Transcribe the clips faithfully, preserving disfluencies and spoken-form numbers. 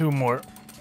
two more.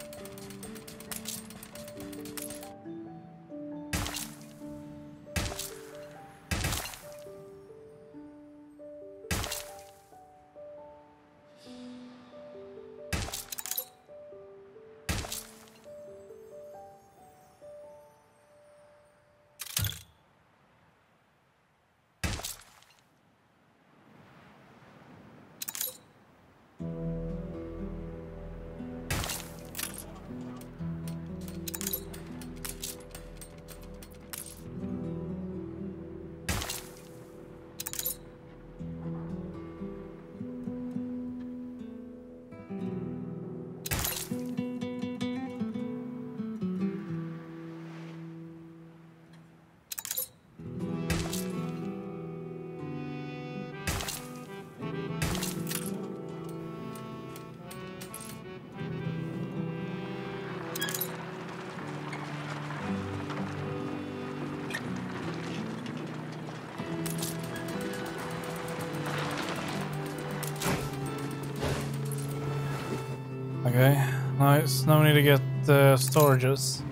Okay, nice. Now we need to get the storages.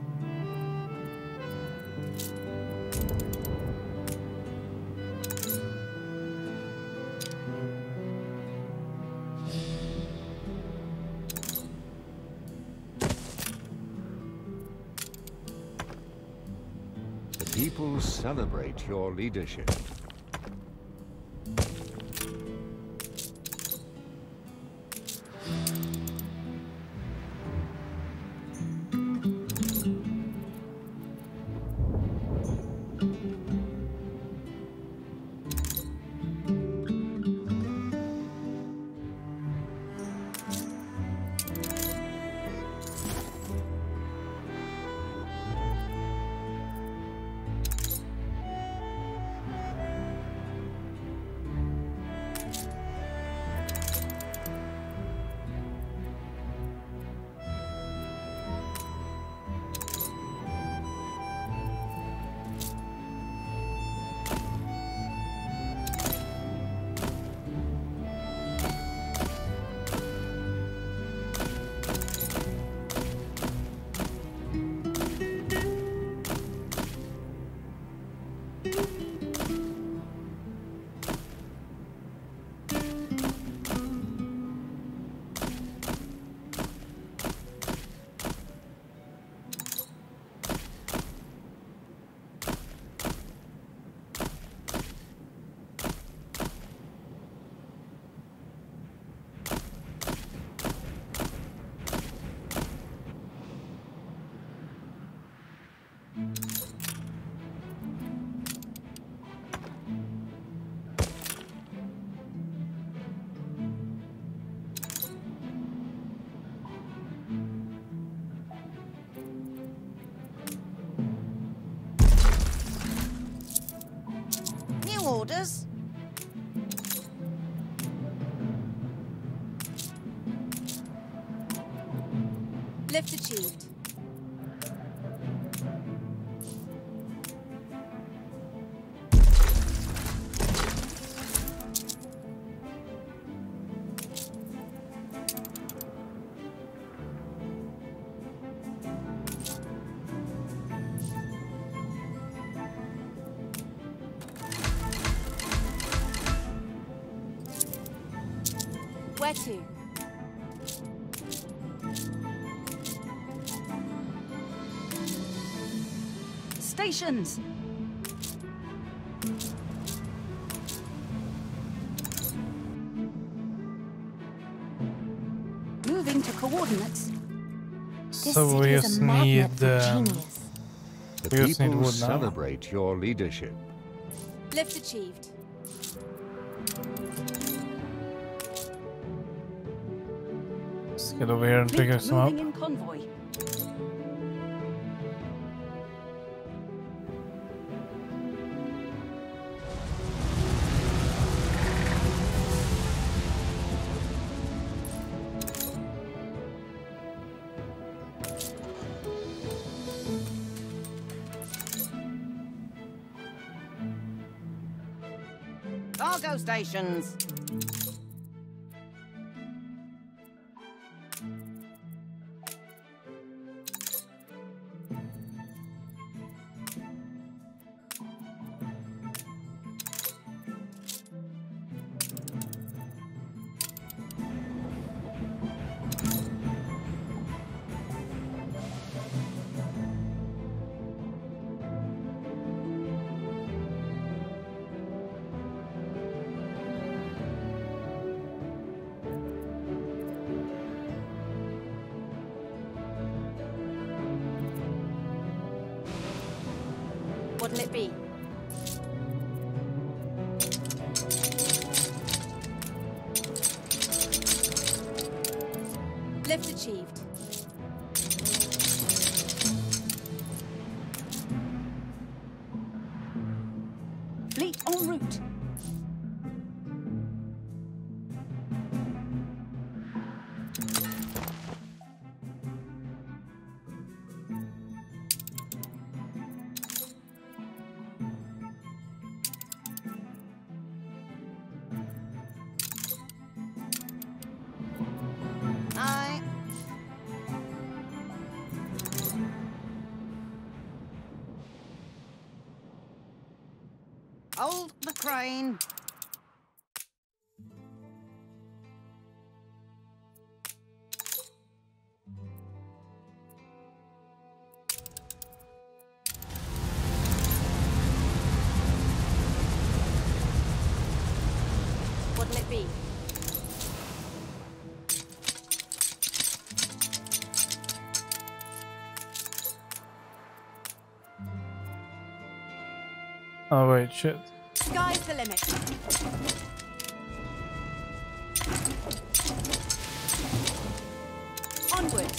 The people celebrate your leadership. Orders. Lift achieved. Where to? Stations! Moving to coordinates. This So we city is just a magnet need for um, genius. The we just need people wood now. celebrate your leadership. Lift achieved. Let's get over here and pick Fleet some up. moving in convoy. Cargo stations. What'll it be? Lift achieved. Fleet en route. Aye. Hold the crane. What'll it be? Oh wait, shit. Sky's the limit. Onward.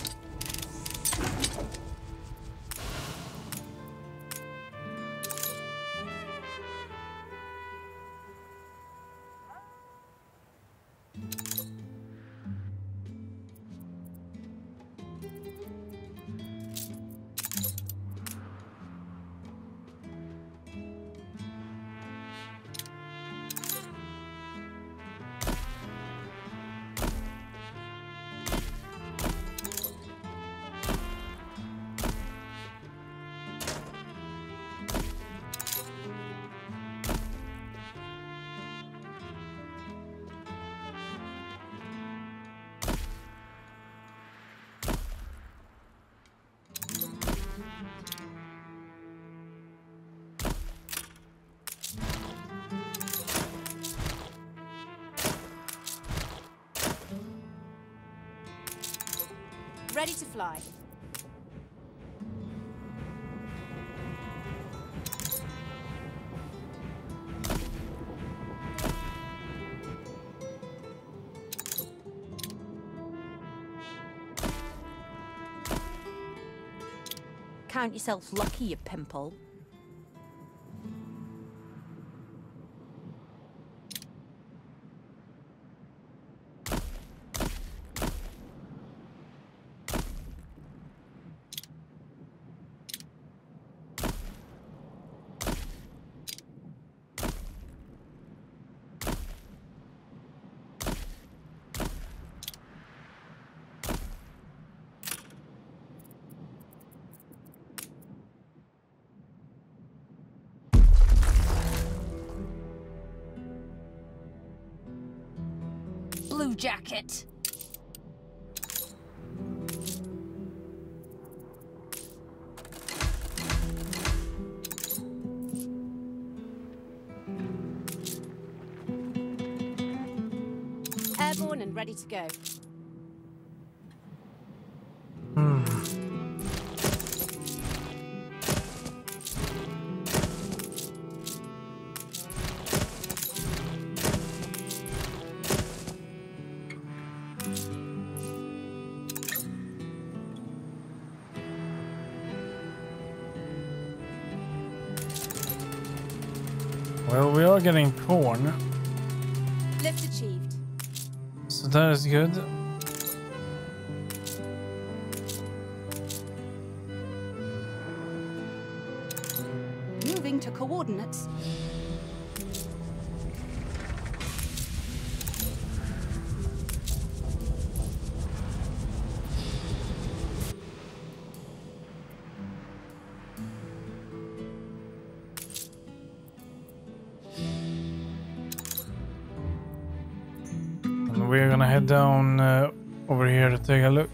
Ready to fly. Count yourself lucky, you pimple. Blue jacket. Airborne and ready to go. Hmm. Well, we are getting corn, Lift achieved. so that is good. Moving to coordinates. And we're gonna head down uh, over here to take a look.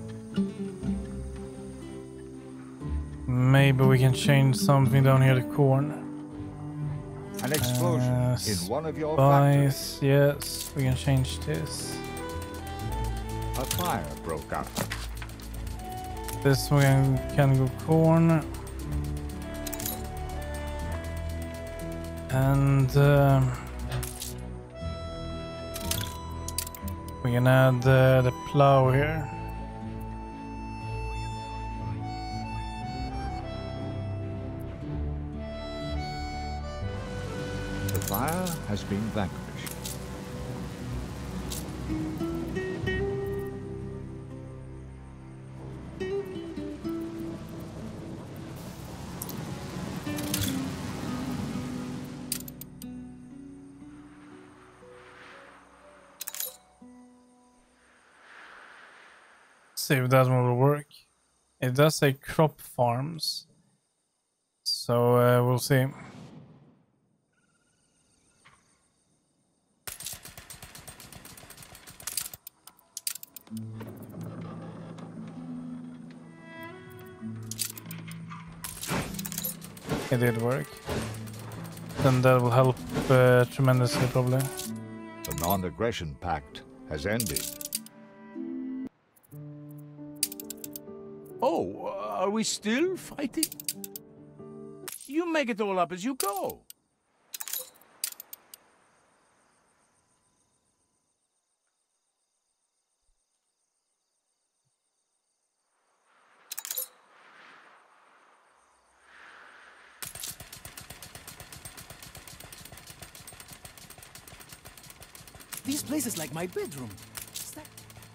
Maybe we can change something down here to corn. An explosion Uh, in one of your factories. Spice, yes, we can change this. A fire broke out. This one can go corn. And um, we can add uh, the plow here. The fire has been vanquished. See if that one will work. It does say crop farms, so uh, we'll see. It did work. Then that will help uh, tremendously, probably. The non-aggression pact has ended. Oh, are we still fighting? You make it all up as you go. This place is like my bedroom. Is that...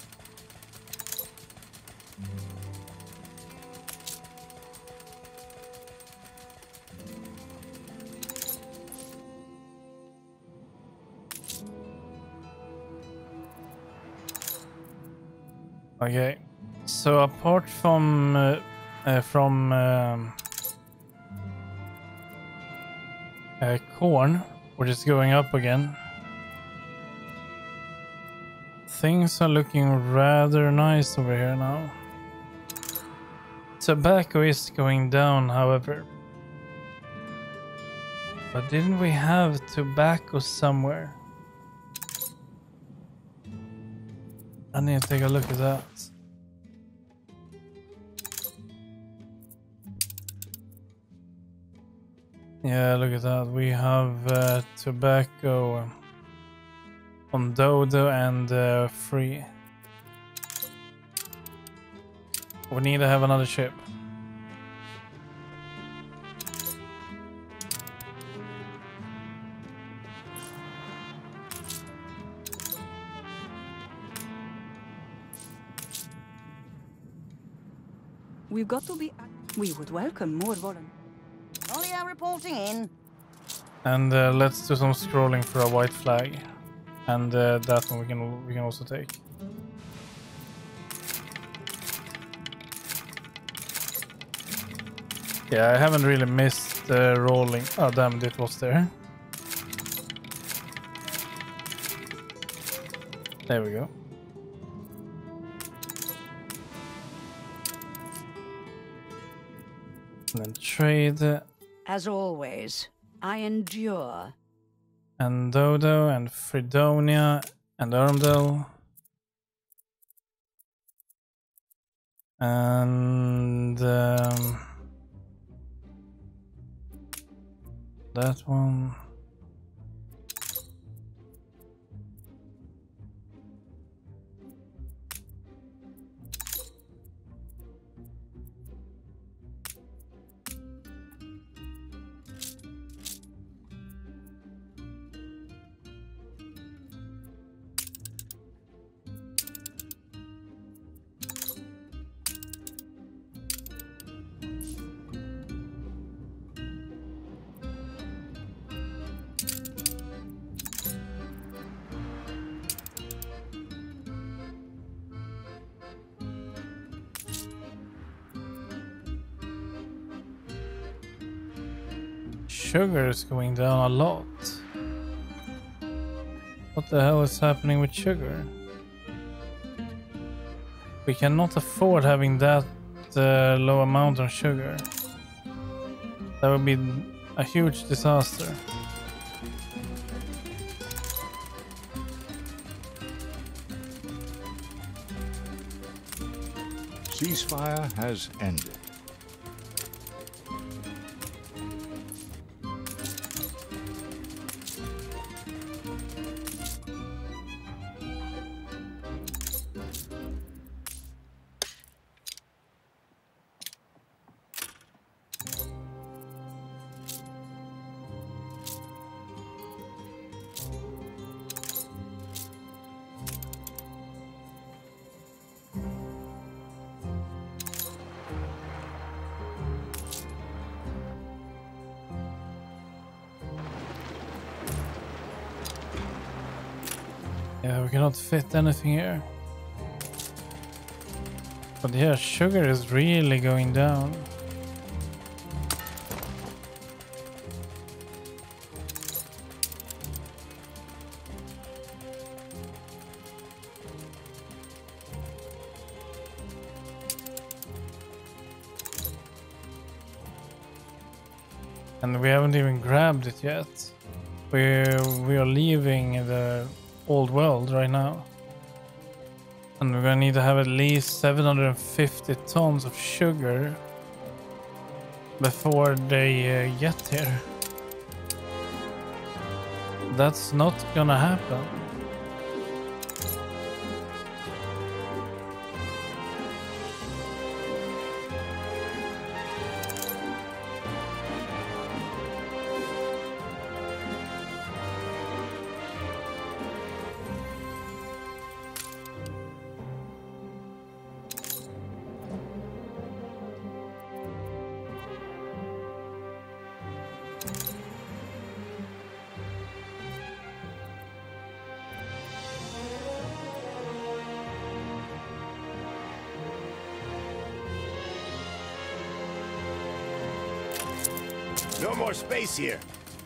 Okay, so apart from uh, uh, from um, uh, corn, which is going up again, things are looking rather nice over here now. Tobacco is going down, however. But didn't we have tobacco somewhere? I need to take a look at that. Yeah, look at that. We have uh, tobacco on Dodo and uh, free. We need to have another ship. We've got to be... We would welcome more volunteers. Ollia reporting in. And uh, let's do some scrolling for a white flag. And uh, that one we can we can also take. Yeah, I haven't really missed the uh, rolling. Oh damn, it was there. There we go. And then trade. As always, I endure. And Dodo and Fredonia and Armdale. And um, that one. Sugar is going down a lot. What the hell is happening with sugar? We cannot afford having that uh, low amount of sugar. That would be a huge disaster. Ceasefire has ended. Yeah, we cannot fit anything here. But yeah, sugar is really going down. And we haven't even grabbed it yet. We're, we are leaving the old world right now. And we're gonna need to have at least seven hundred fifty tons of sugar before they uh, get here. That's not gonna happen. No more space here.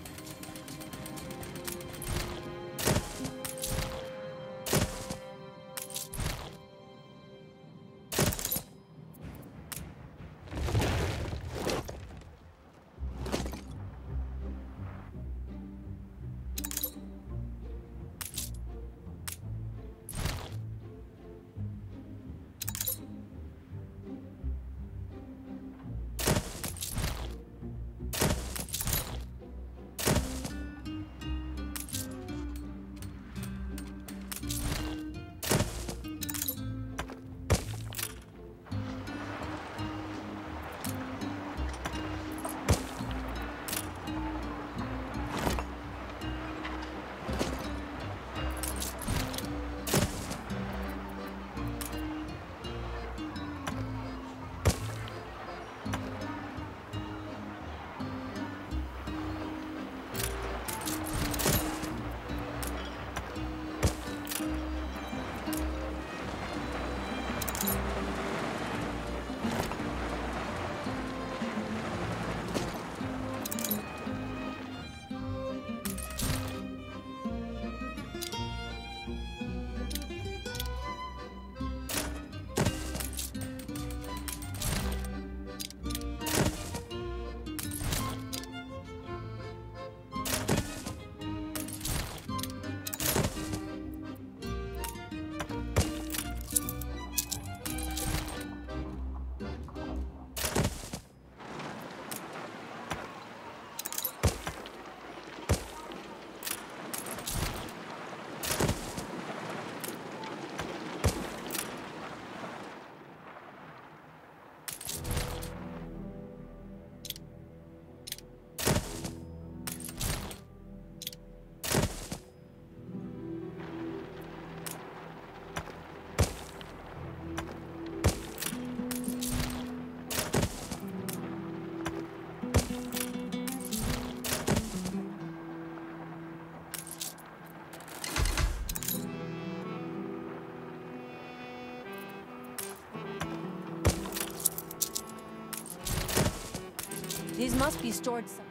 These must be stored somewhere.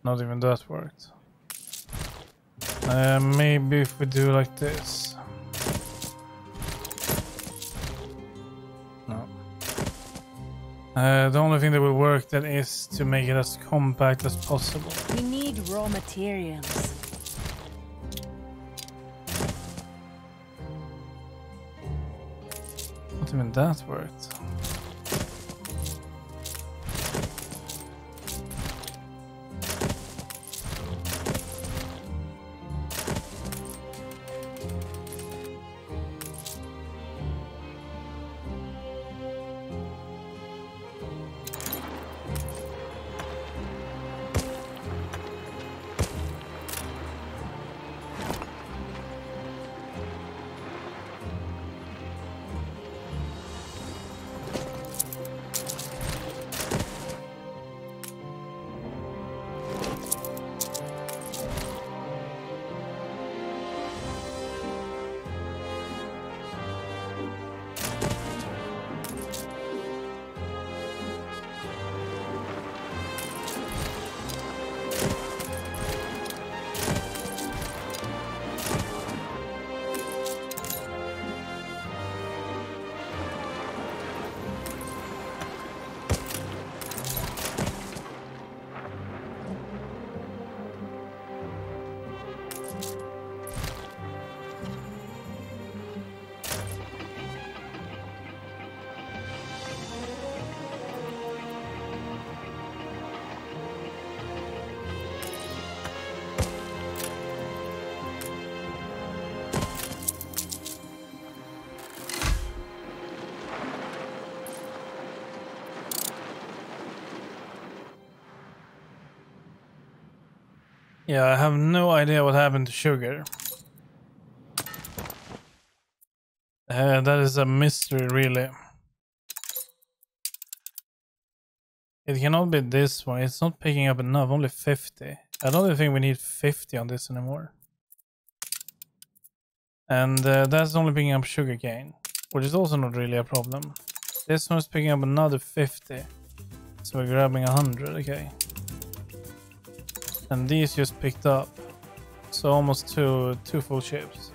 Not even that worked. Uh, maybe if we do like this. No. Uh, the only thing that will work then is to make it as compact as possible. We need raw materials. Not even that worked. Yeah, I have no idea what happened to sugar. Uh, that is a mystery, really. It cannot be this one. It's not picking up enough. Only fifty. I don't even think we need fifty on this anymore. And uh, that's only picking up sugarcane, which is also not really a problem. This one's picking up another fifty. So we're grabbing one hundred, okay. And these just picked up. So almost two, two full ships.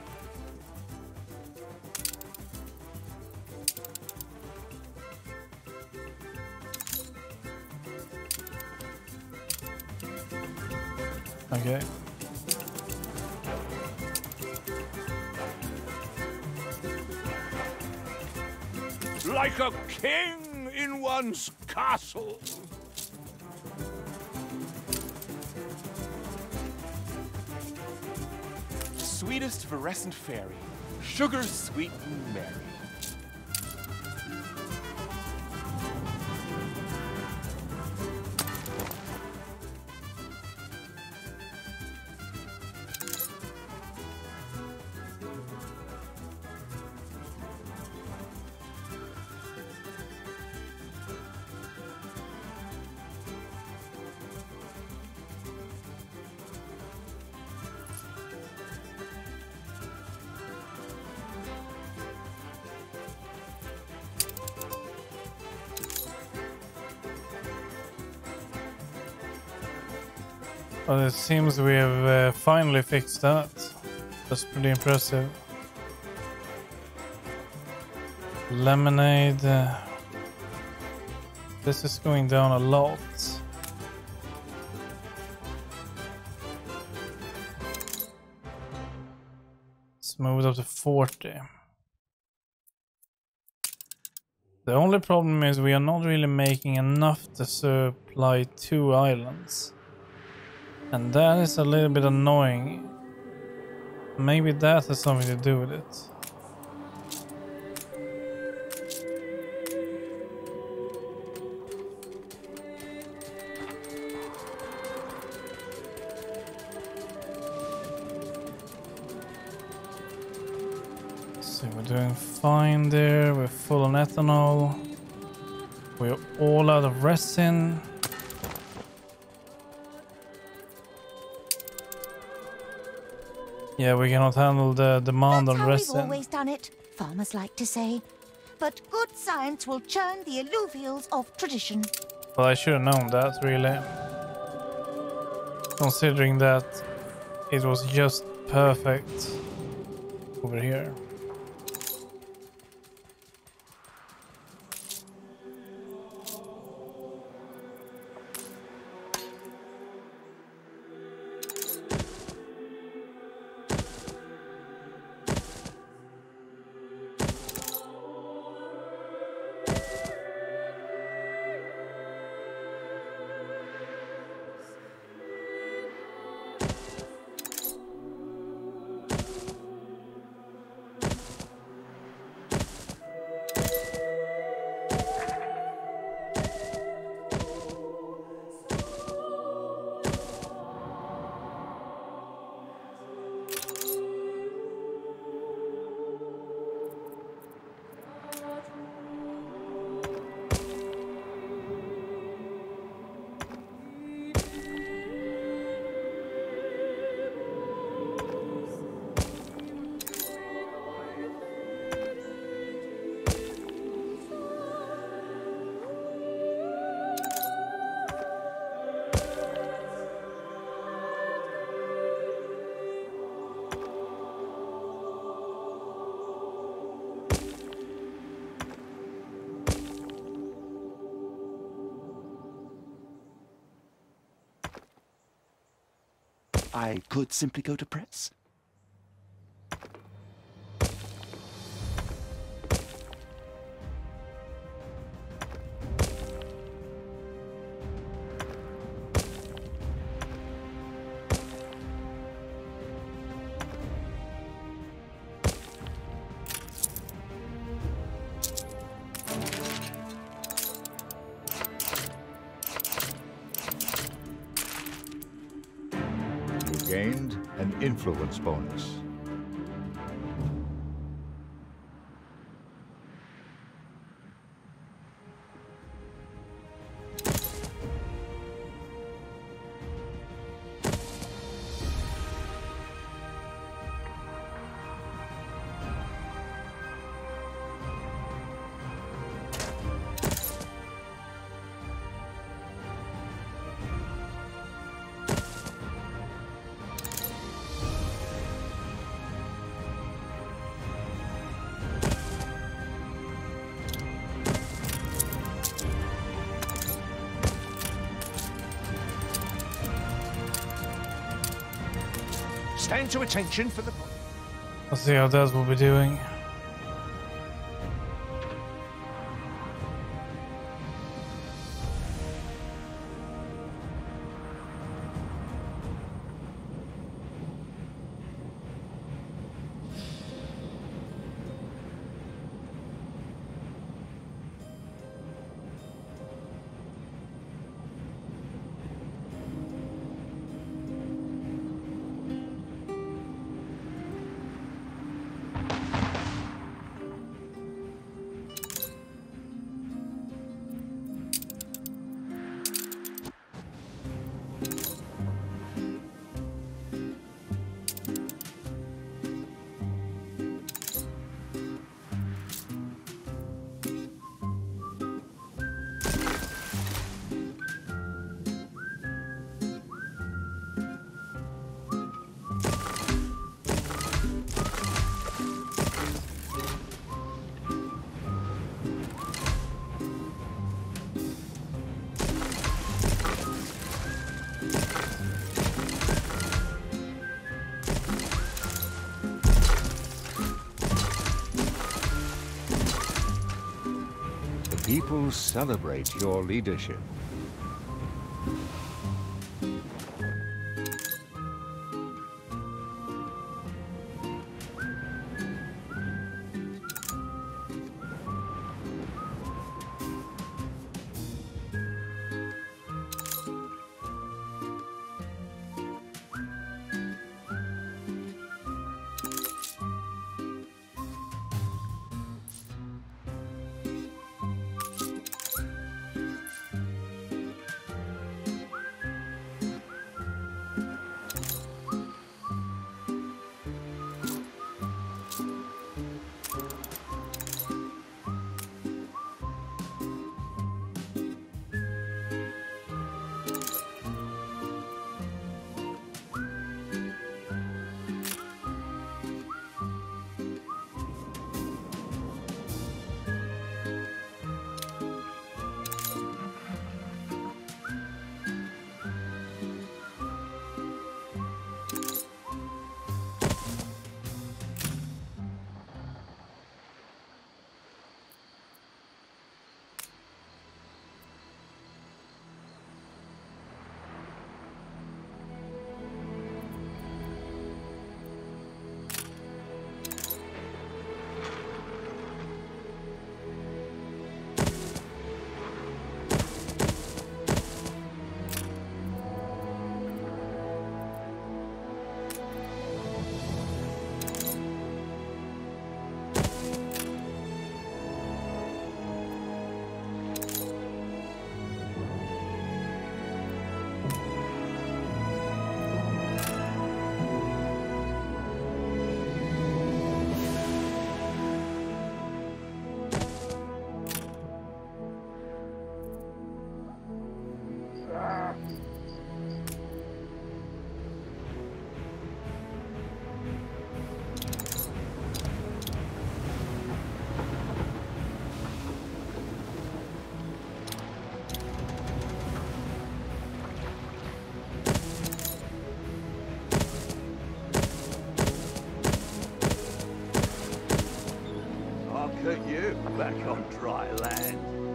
Okay. Like a king in one's castle. Sweetest fluorescent fairy, sugar sweet and merry. Well, it seems we have uh, finally fixed that. That's pretty impressive. Lemonade. Uh, this is going down a lot. Let's move it up to forty. The only problem is we are not really making enough to supply two islands. And that is a little bit annoying. Maybe that has something to do with it. So we're doing fine there. We're full on ethanol. We're all out of resin. Yeah, we cannot handle the demand That's on how resin. we've always done it, farmers like to say. But good science will churn the alluvials of tradition. Well, I should have known that, really. considering that it was just perfect over here. I could simply go to press. Gained an influence bonus. Stand to attention for the... Let's see how that will be doing. People celebrate your leadership. back on dry land.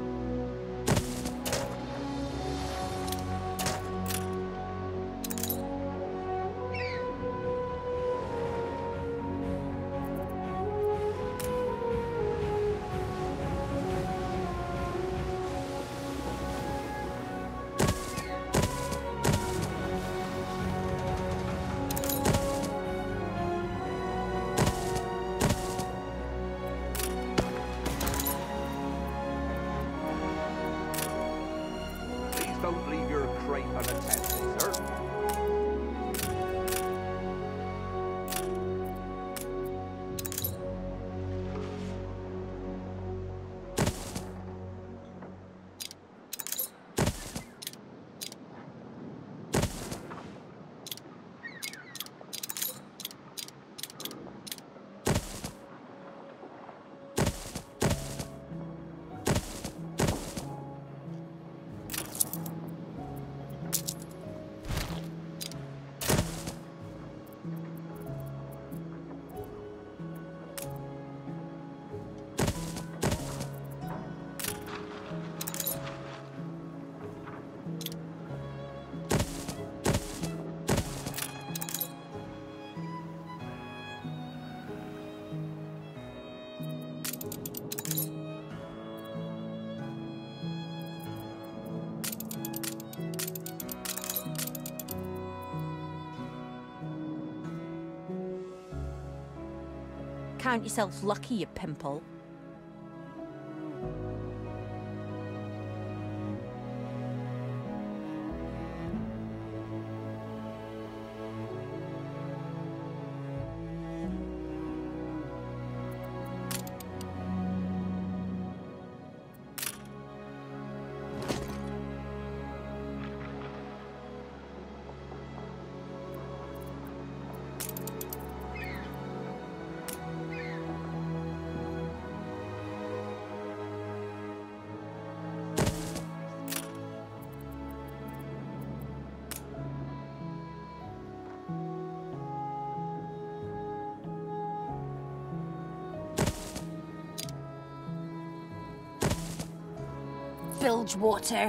Don't leave your crate unattended, sir. Count yourself lucky, you pimple. Bilgewater.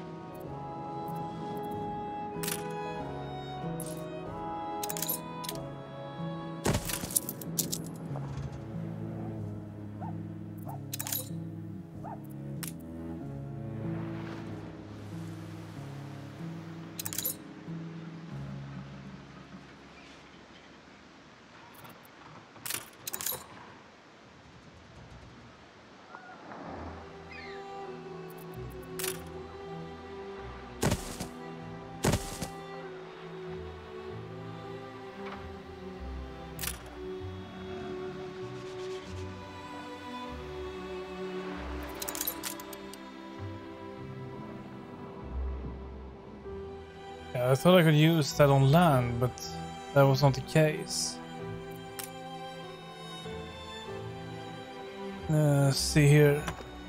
Yeah, I thought I could use that on land, but that was not the case. Uh, see here.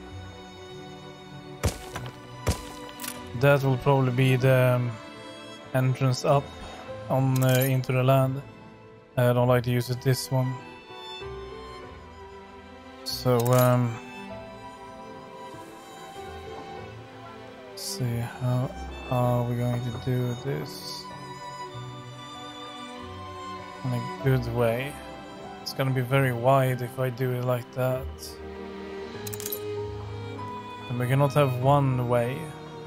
That will probably be the um, entrance up on uh, into the land. I don't like to use it this one. So um, let's see how are we going to do this in a good way. It's gonna be very wide if I do it like that, and we cannot have one way.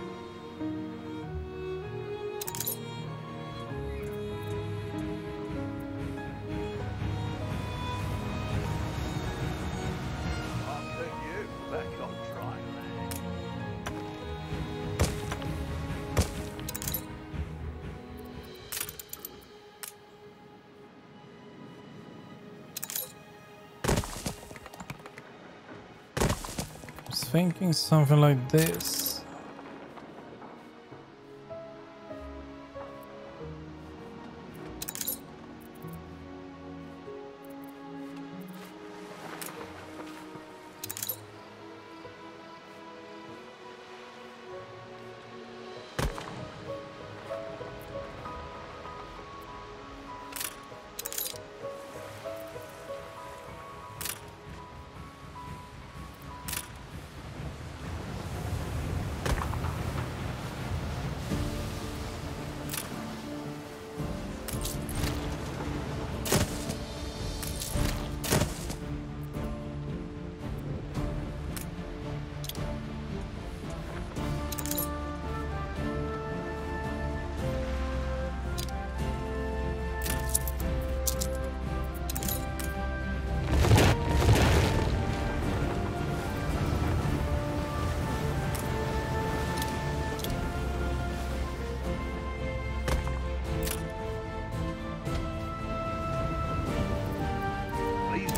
Thinking something like this.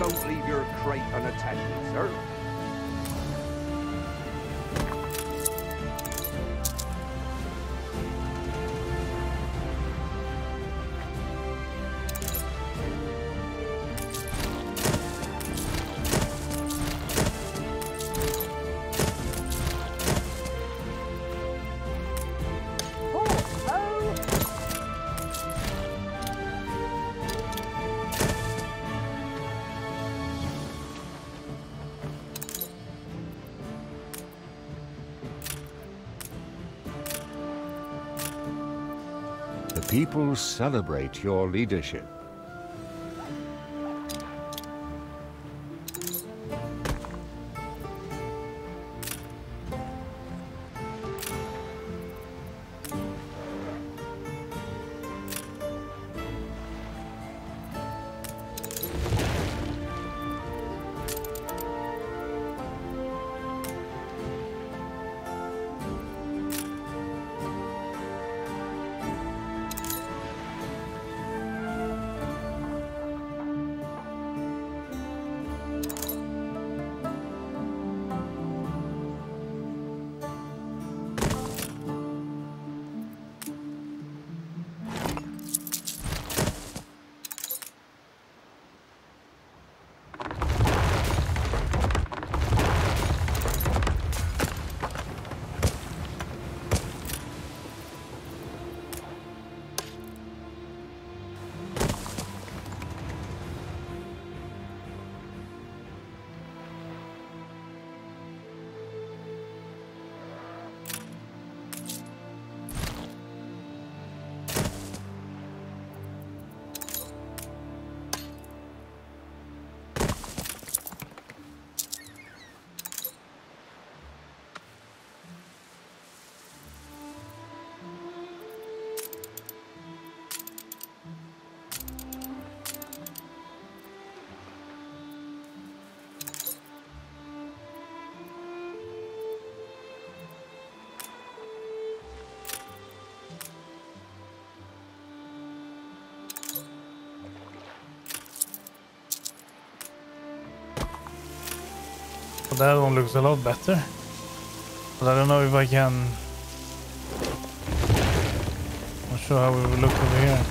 Don't leave your crate unattended, sir. The people celebrate your leadership. That one looks a lot better. But I don't know if I can... Not sure how we will look over here.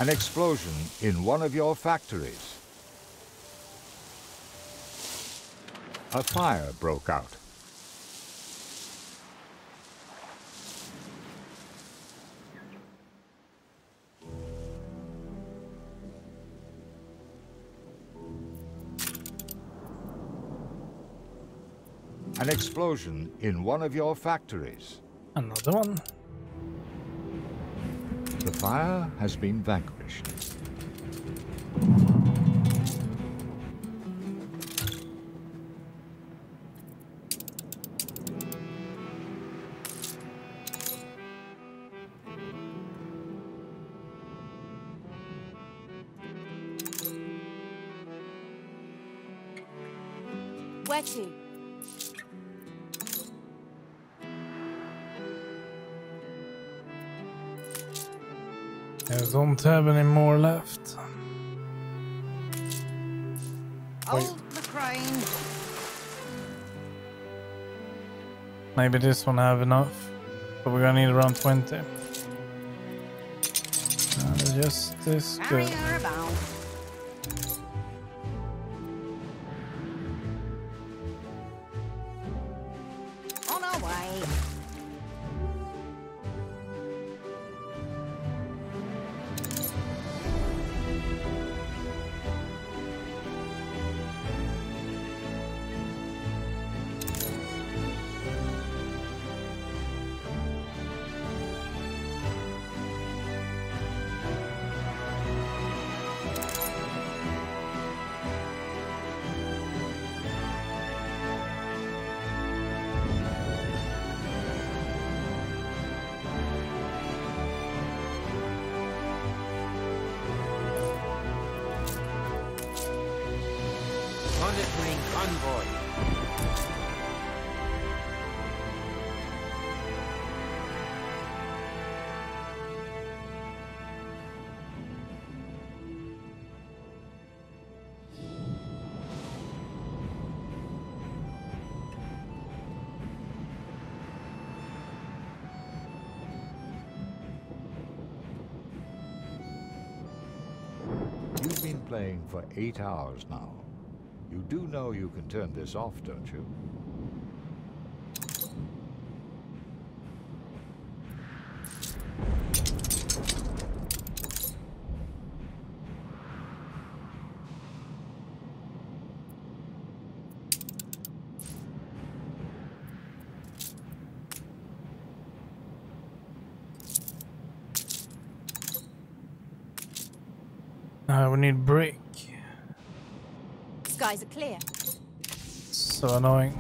An explosion in one of your factories. A fire broke out. An explosion in one of your factories. Another one. The fire has been vanquished. Where to? I don't have any more left. Hold the crane. Maybe this one have enough, but we're gonna need around twenty. Uh, just this Carry good. her about. On our way. Monitoring convoy. You've been playing for eight hours now. You do know you can turn this off, don't you? Uh, we need brick. Skies are clear. So annoying.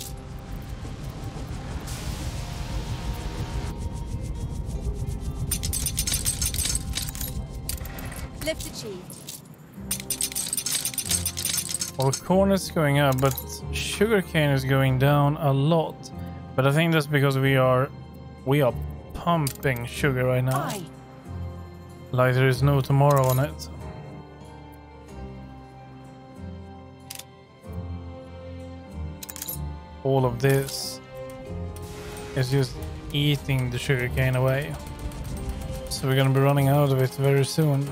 Lift achieved. Well, corn is going up, but sugarcane is going down a lot. But I think that's because we are we are pumping sugar right now. Aye. Like there is no tomorrow on it. All of this is just eating the sugarcane away. So we're gonna be running out of it very soon.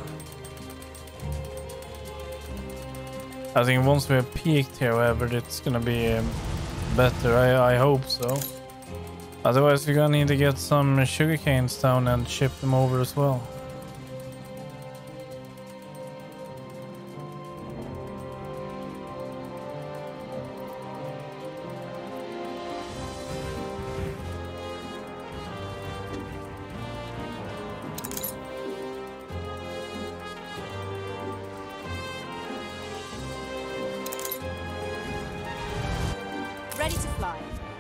I think once we're peaked here, however, it's gonna be um, better. I, I hope so. Otherwise, we're gonna need to get some sugarcanes down and ship them over as well. Ready to fly.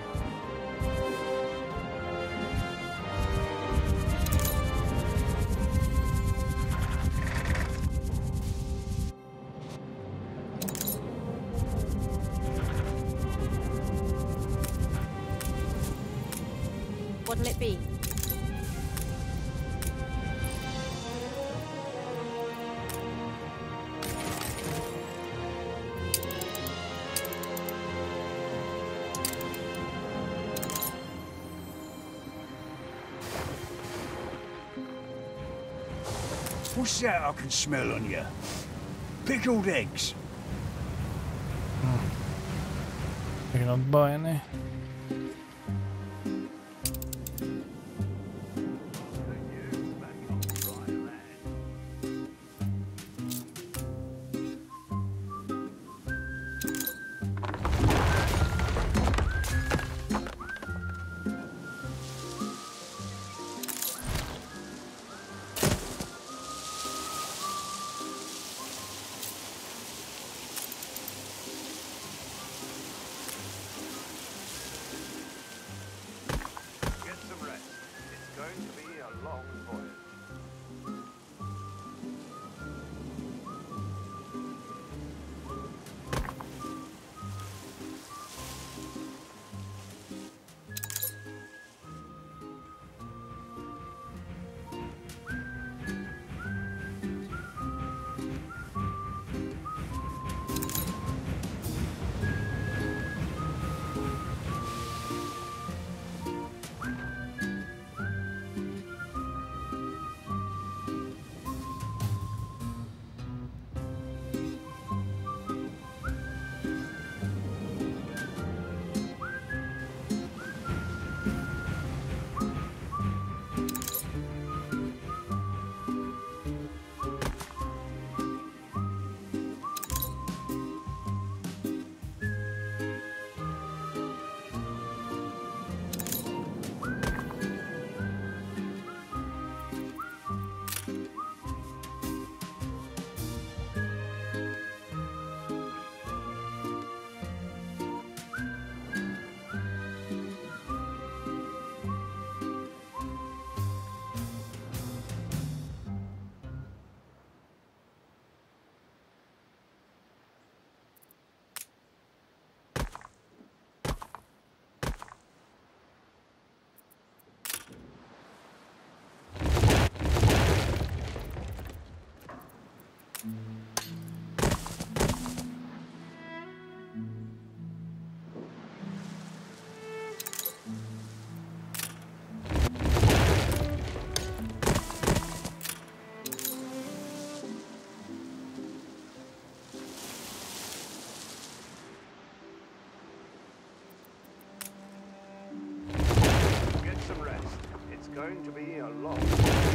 What'll it be? What's that I can smell on you? Pickled eggs. You can not buy any. Get some rest. It's going to be a long